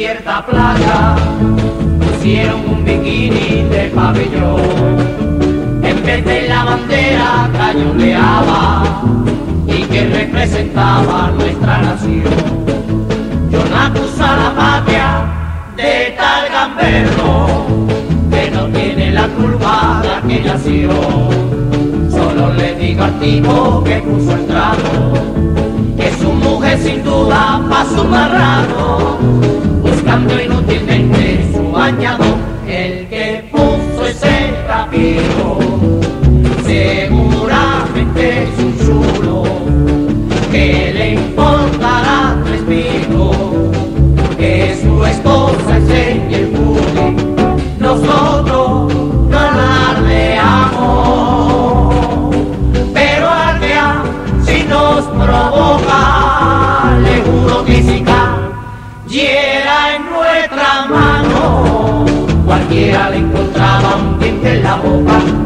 cierta playa pusieron un bikini de pabellón. En vez de la bandera cañoneaba y que representaba nuestra nación. Yo no acuso a la patria de tal gamberro que no tiene la culpa de aquella acción. Solo le digo al tipo que puso el trago que su mujer sin duda pa' su marrano, buscando inútilmente su bañado. El que puso ese trapito seguramente es un chulo que le importará tres pitos que su esposa enseñe el culo. Nosotros no alardeamos, pero al que si nos provoca, le juro que si cayera en nuestra mano, cualquiera le encontraba un diente en la boca.